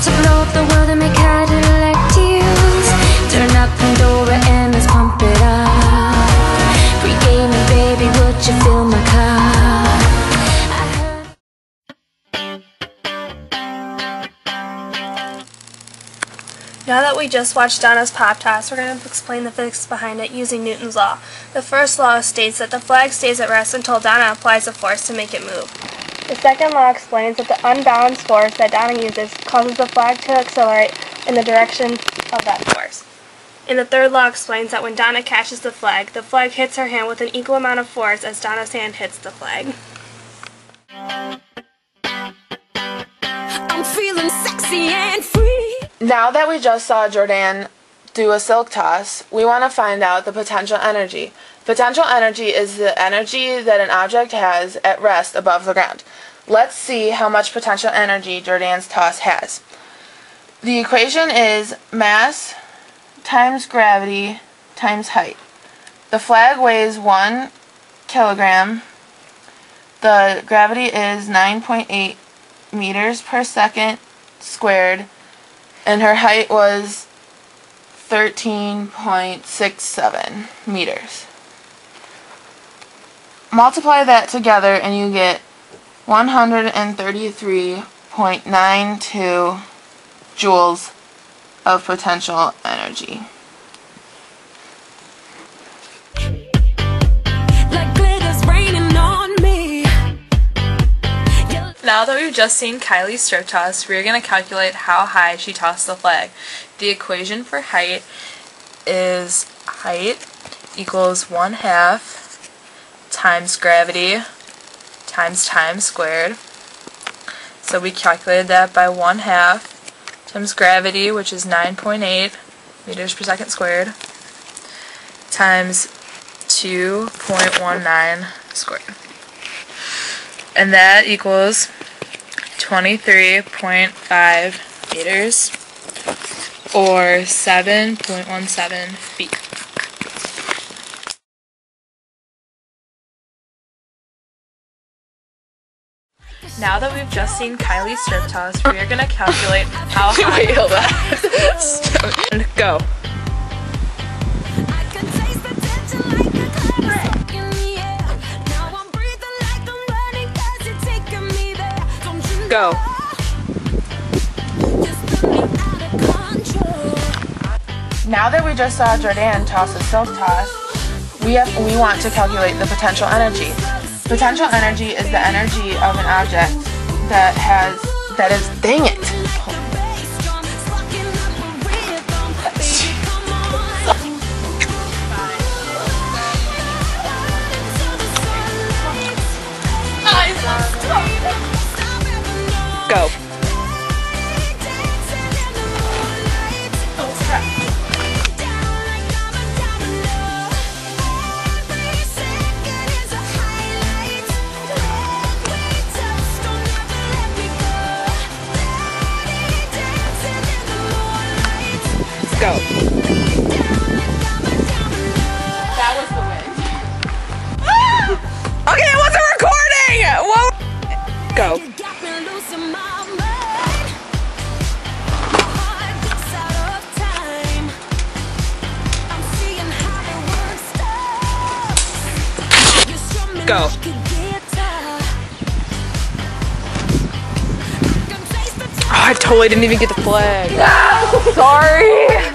to blow up the world and make Cadillac deals. Turn up Pandora and let's pump it up. Pre-gaming, baby, would you fill my cup? Now that we just watched Donna's pop toss, we're going to explain the physics behind it using Newton's law. The first law states that the flag stays at rest until Donna applies a force to make it move. The second law explains that the unbalanced force that Donna uses causes the flag to accelerate in the direction of that force. And the third law explains that when Donna catches the flag hits her hand with an equal amount of force as Donna's hand hits the flag. I'm feeling sexy and free. Now that we just saw Jordan do a silk toss, we want to find out the potential energy. Potential energy is the energy that an object has at rest above the ground. Let's see how much potential energy Jordan's toss has. The equation is mass times gravity times height. The flag weighs 1 kilogram. The gravity is 9.8 meters per second squared, and her height was 13.67 meters. Multiply that together and you get 133.92 joules of potential energy. Now that we've just seen Kylie strip toss, we're going to calculate how high she tossed the flag. The equation for height is height equals 1/2 times gravity times time squared. So we calculated that by 1/2 times gravity, which is 9.8 meters per second squared, times 2.19 squared. And that equals 23.5 meters, or 7.17 feet. Now that we've just seen Kylie strip toss, we are going to calculate how high. Wait, hold on. And go. Go. Now that we just saw Jordan toss a silk toss, we want to calculate the potential energy. Potential energy is the energy of an object that is, dang it. Go. Go. That was the win. Okay, it wasn't recording! Whoa. Go. Go. Oh, I totally didn't even get the flag. No! Sorry!